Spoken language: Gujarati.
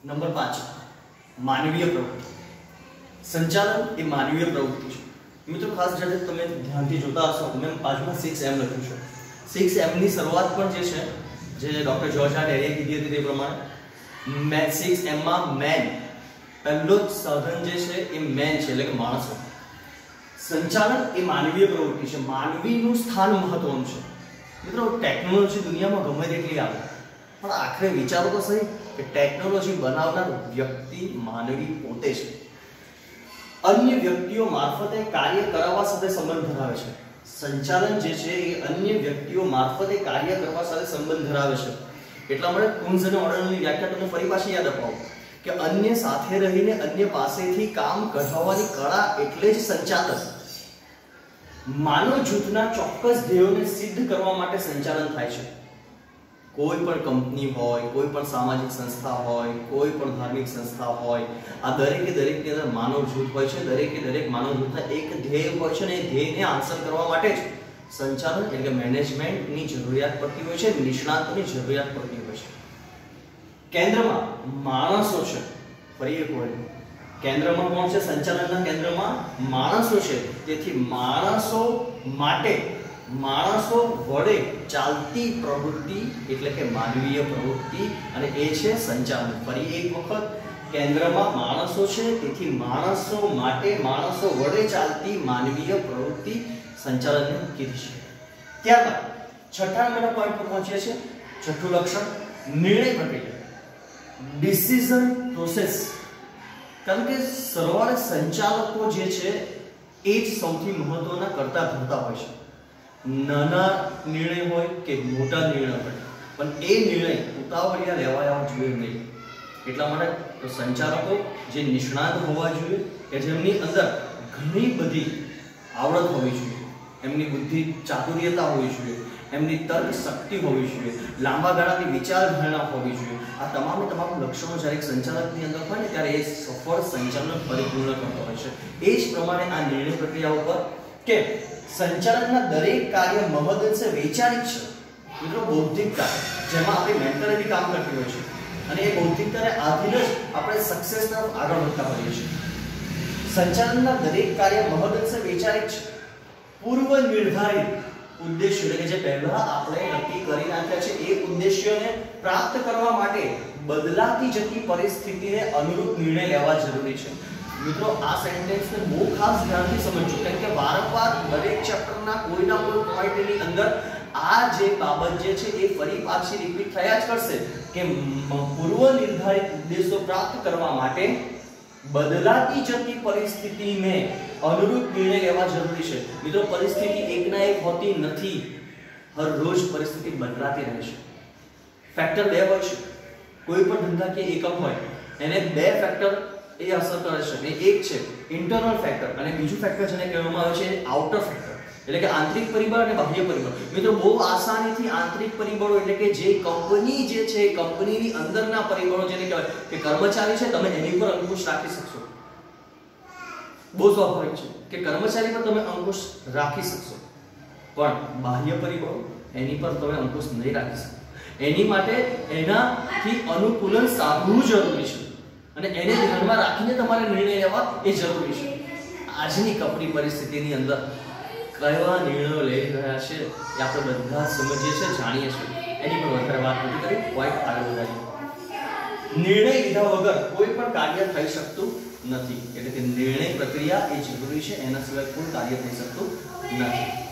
નંબર 5 માનવીય પ્રવૃત્તિ. સંચાલન એ માનવીય પ્રવૃત્તિ છે. મિત્રો ખાસ જ્યારે તમે ધ્યાનથી જોતા હશો મેં બાજુમાં 6M લખ્યું છે. 6M ની શરૂઆત પણ જે ડોક્ટર જ્યોર્જ આર ડેરીએ કીધી હતી તે પ્રમાણે 6M માં મેન પહેલો જ સાધન જે છે એ મેન છે એટલે કે માણસો. સંચાલન એ માનવીય પ્રવૃત્તિ છે. માનવીનું સ્થાન મહત્વનું છે. મિત્રો ટેકનોલોજી દુનિયામાં ગમે તેટલી આવે પણ આખરે વિચારો તો સહી કે ટેકનોલોજી બનાવનાર વ્યક્તિ માનવી પોતે છે. અન્ય વ્યક્તિઓ મારફતે કાર્ય કરાવવા સાથે સંબંધ ધરાવે છે. સંચાલન જે છે એ અન્ય વ્યક્તિઓ મારફતે કાર્ય કરવા સાથે સંબંધ ધરાવે છે. એટલા માટે કુંઝ અને ઓર્ડરની વ્યાખ્યા તમને ફરી પાછી યાદ અપાવું કે અન્ય સાથે રહીને અન્ય પાસેથી કામ કઢાવવાની કળા એટલે જ સંચાલન. માનવ જૂથના ચોક્કસ ધ્યેયોને સિદ્ધ કરવા માટે સંચાલન થાય છે. કોઈ પણ કંપની હોય, કોઈ પણ સામાજિક સંસ્થા હોય, કોઈ પણ ધાર્મિક સંસ્થા હોય, આ દરેકની અંદર માનવ જૂથ હોય છે. દરેક માનવ જૂથના એક ધ્યેય હોય છે અને એ ધ્યેયને હાંસલ કરવા માટે જ સંચાલન એટલે કે મેનેજમેન્ટની જરૂરિયાત પડતી હોય છે, નિષ્ણાતોની જરૂરિયાત પડતી હોય છે. કેન્દ્રમાં માણસો છે. ફરી એક વાર કેન્દ્રમાં કોણ છે? સંચાલનના કેન્દ્રમાં માણસો છે. તેથી માણસો માટે માણસો વડે ચાલતી પ્રવૃત્તિ એટલે કે માનવીય પ્રવૃત્તિ અને એ છે સંચાલન. ફરી એક વખત કેન્દ્રમાં માણસો છે તેથી માણસો માટે માણસો વડે ચાલતી માનવીય પ્રવૃત્તિ સંચાલનને કીધી છે. ત્યારબાદ છઠ્ઠા નંબરના પોઈન્ટ પર પહોંચીએ છીએ. છઠ્ઠું લક્ષણ નિર્ણય પ્રક્રિયા, ડિસિઝન પ્રોસેસ. કારણ કે સરવાળે સંચાલકો જે છે એ જ સૌથી મહત્વના કરતા ધરતા હોય છે. નાના નિર્ણય હોય કે મોટા નિર્ણય હોય પણ એ નિર્ણય ઉતાવળિયા લેવાયા જોઈએ નહીં. એટલા માટે સંચાલકો જે નિષ્ણાત હોવા જોઈએ કે જેમની અંદર ઘણી બધી આવડત હોવી જોઈએ, એમની બુદ્ધિ ચાતુર્યતા હોવી જોઈએ, એમની તર્ક શક્તિ હોવી જોઈએ, લાંબા ગાળાની વિચારધારણા હોવી જોઈએ. આ તમામ લક્ષણો જ્યારે એક સંચાલકની અંદર હોય ને ત્યારે એ સફળ સંચાલન પરિપૂર્ણ કરતો હોય છે. એ જ પ્રમાણે આ નિર્ણય પ્રક્રિયા ઉપર કે સંચાલનના દરેક કાર્ય મહદઅંશે વૈચારિક છે. મિત્રો બૌદ્ધિકતા જેમાં આપણી મેન્ટાલિટી કામ કરતી હોય છે અને એ બૌદ્ધિકતાને આધીન જ આપણે સક્સેસ તરફ આગળ વધતા હોઈએ છીએ. સંચાલનના દરેક કાર્ય મહદઅંશે વૈચારિક છે. પૂર્વ નિર્ધારિત ઉદ્દેશ્ય એટલે કે જે પહેલા આપણે નક્કી કરી નાખ્યા છે એ ઉદ્દેશ્યોને પ્રાપ્ત કરવા માટે બદલાતી જતી પરિસ્થિતિને અનુરૂપ નિર્ણય લેવા જરૂરી છે. મિત્રો આ સેન્ટેન્સને બહુ ખાસ ધ્યાનથી સમજજો કારણ કે વારંવાર દરેક ચેપ્ટરના કોઈના કોઈ પોઈન્ટની અંદર આ જે બાબત જે છે એ ફરી પાછી રિપીટ થયા જ કરશે કે પૂર્વ નિર્ધારિત ઉદ્દેશો પ્રાપ્ત કરવા માટે બદલાતી જતી પરિસ્થિતિને અનુરૂપ નિર્ણય લેવા જરૂરી છે. મિત્રો પરિસ્થિતિ એકના એક હોતી નથી. હર રોજ પરિસ્થિતિ બદલાતી રહે છે. ફેક્ટર બે હોય છે. કોઈ પણ ધંધાકીય એકમ હોય એને બે ફેક્ટર એ અસર કરે છે. એક છે ઇન્ટરનલ ફેક્ટર અને બીજું ફેક્ટર જેને કહેવામાં આવે છે આઉટર ફેક્ટર એટલે કે આંતરિક પરિબળ અને બાહ્ય પરિબળ. મિત્રો બહુ આસાનીથી આંતરિક પરિબળો એટલે કે જે કંપની જે છે કંપનીની અંદરના પરિબળો જેને કહેવાય કે કર્મચારી છે તમે એની પર અંકુશ રાખી શકશો. બહુ સ્વાભાવિક છે કે કર્મચારી પર તમે અંકુશ રાખી શકશો પણ બાહ્ય પરિબળો એની પર તમે અંકુશ નહીં રાખી શકો. એની માટે એનાથી અનુકૂલન સાધવું જરૂરી છે અને એને ધ્યાનમાં રાખીને તમારે નિર્ણય લેવા એ જરૂરી છે. આજની કપરી પરિસ્થિતિની અંદર કયા નિર્ણયો લઈ રહ્યા છે એ આપણે બધા સમજીએ છીએ, જાણીએ છીએ. એની પર વધારે વાત નથી કરી, પોઈન્ટ આગળ વધારીએ. નિર્ણય લીધા વગર કોઈ પણ કાર્ય થઈ શકતું નથી. એટલે કે નિર્ણય પ્રક્રિયા એ જરૂરી છે, એના સિવાય કોઈ કાર્ય થઈ શકતું નથી.